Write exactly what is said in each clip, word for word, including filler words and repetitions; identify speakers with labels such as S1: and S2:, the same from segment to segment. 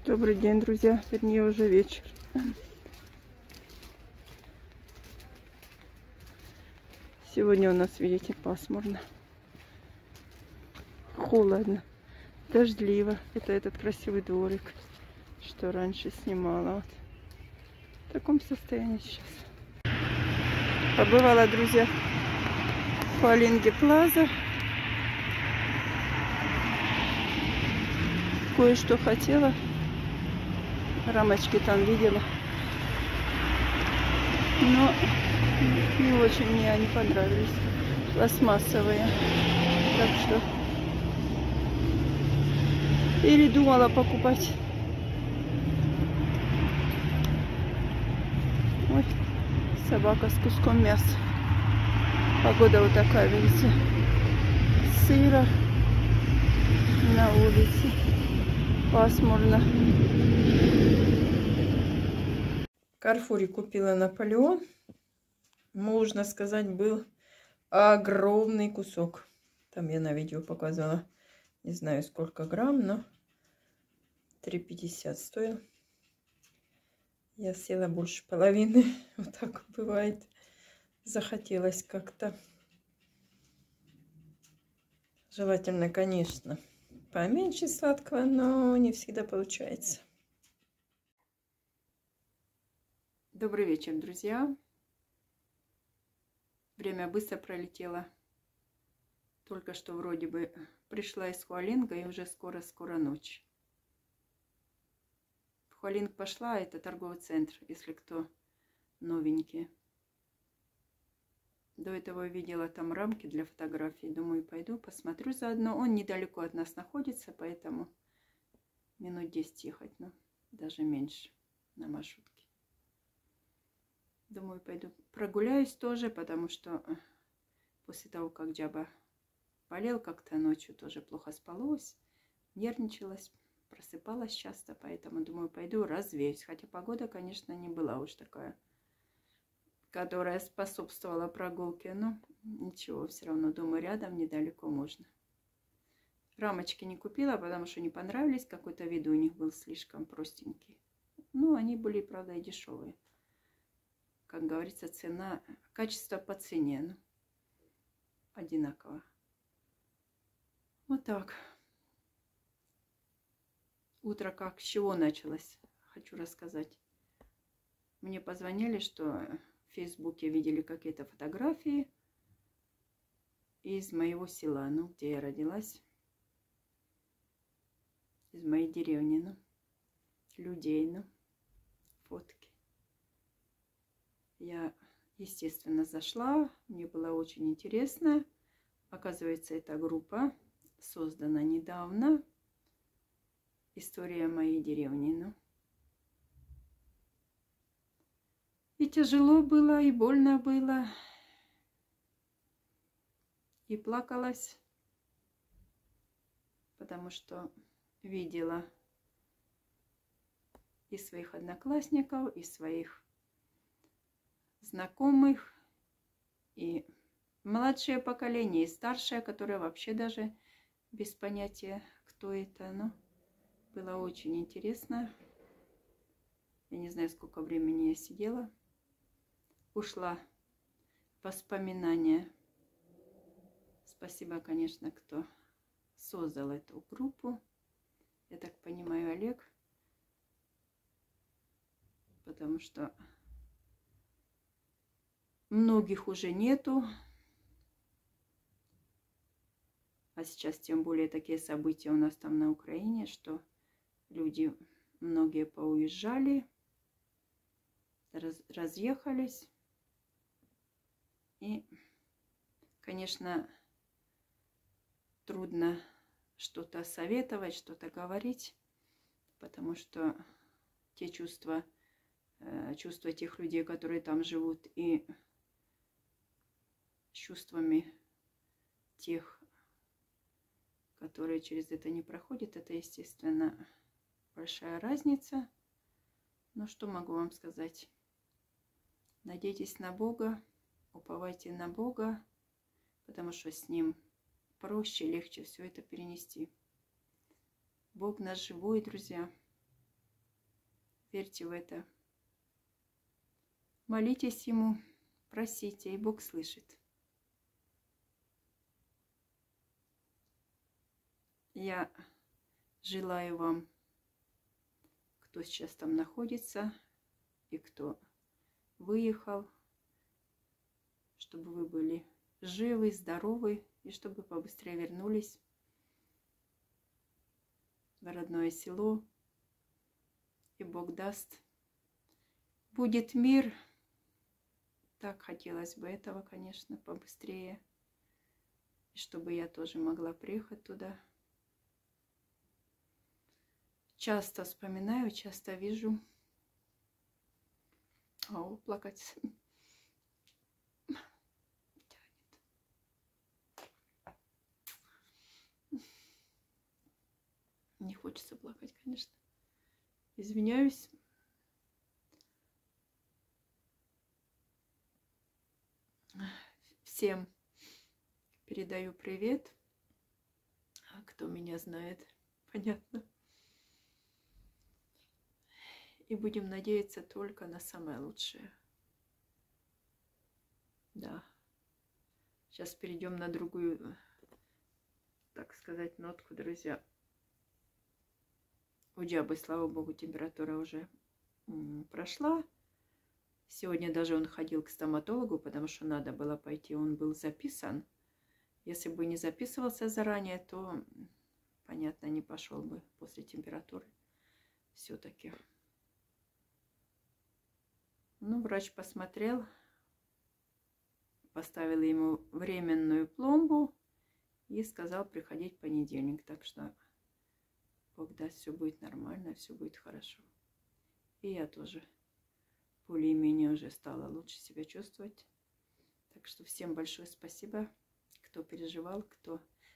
S1: Добрый день, друзья. Вернее, уже вечер. Сегодня у нас, видите, пасмурно. Холодно. Дождливо. Это этот красивый дворик, что раньше снимала. Вот. В таком состоянии сейчас. Побывала, друзья, в Хуалинге Плаза. Кое-что хотела. Рамочки там видела. Но не очень мне они понравились. Пластмассовые. Так что передумала покупать. Ой, собака с куском мяса. Погода вот такая, видите. Сыро на улице. Пасмурно. В Карфуре купила Наполеон. Можно сказать, был огромный кусок. Там я на видео показывала. Не знаю, сколько грамм, но три пятьдесят стоил. Я съела больше половины. Вот так бывает. Захотелось как-то. Желательно, конечно, поменьше сладкого, но не всегда получается. Добрый вечер, друзья. Время быстро пролетело. Только что вроде бы пришла из Хуалинга, и уже скоро-скоро ночь. В Хуалинг пошла, это торговый центр, если кто новенький. До этого видела там рамки для фотографий. Думаю, пойду посмотрю заодно. Он недалеко от нас находится, поэтому минут десять ехать, но даже меньше на маршрутке. Думаю, пойду прогуляюсь тоже, потому что после того, как Джаба болел, как-то ночью тоже плохо спалось, нервничалась, просыпалась часто, поэтому думаю, пойду развеюсь. Хотя погода, конечно, не была уж такая, которая способствовала прогулке, но ничего, все равно дома рядом, недалеко можно. Рамочки не купила, потому что не понравились, какой-то вид у них был слишком простенький. Ну, они были, правда, и дешевые. Как говорится, цена, качество по цене, ну, одинаково. Вот так. Утро как, с чего началось, хочу рассказать. Мне позвонили, что в Фейсбуке видели какие-то фотографии из моего села, ну, где я родилась, из моей деревни, ну, людей, ну, фотки. Я, естественно, зашла, мне было очень интересно. Оказывается, эта группа создана недавно. История моей деревни, ну. И тяжело было, и больно было, и плакалась, потому что видела и своих одноклассников, и своих знакомых, и младшее поколение, и старшее, которое вообще даже без понятия, кто это. Но было очень интересно. Я не знаю, сколько времени я сидела. Ушла в воспоминания. Спасибо, конечно, кто создал эту группу. Я так понимаю, Олег. Потому что многих уже нету. А сейчас тем более такие события у нас там на Украине, что люди многие поуезжали, раз, разъехались. И, конечно, трудно что-то советовать, что-то говорить, потому что те чувства, чувства тех людей, которые там живут, и с чувствами тех, которые через это не проходят, это, естественно, большая разница. Но что могу вам сказать? Надейтесь на Бога, уповайте на Бога, потому что с Ним проще, легче все это перенести. Бог наш живой, друзья. верьте в это. Молитесь Ему, просите, и Бог слышит. Я желаю вам, кто сейчас там находится и кто выехал, чтобы вы были живы, здоровы и чтобы побыстрее вернулись в родное село. И Бог даст, будет мир. Так хотелось бы этого, конечно, побыстрее. И чтобы я тоже могла приехать туда. Часто вспоминаю, часто вижу. Ау, плакать. Не хочется плакать, конечно. Извиняюсь. Всем передаю привет. А кто меня знает, понятно. И будем надеяться только на самое лучшее. Да. Сейчас перейдем на другую, так сказать, нотку, друзья. У Джабы, слава богу, температура уже прошла. Сегодня даже он ходил к стоматологу, потому что надо было пойти. Он был записан. Если бы не записывался заранее, то, понятно, не пошел бы после температуры. Все-таки. Ну, врач посмотрел, поставил ему временную пломбу и сказал приходить в понедельник. Так что Бог даст, все будет нормально, все будет хорошо. И я тоже более-менее уже стала лучше себя чувствовать. Так что всем большое спасибо, кто переживал, кто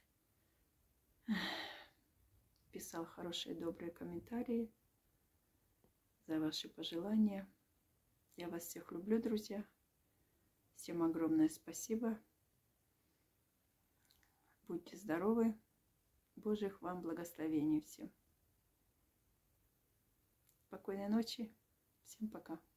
S1: писал хорошие, добрые комментарии, за ваши пожелания. Я вас всех люблю, друзья. Всем огромное спасибо. Будьте здоровы. Божьих вам благословений всем. Спокойной ночи. Всем пока.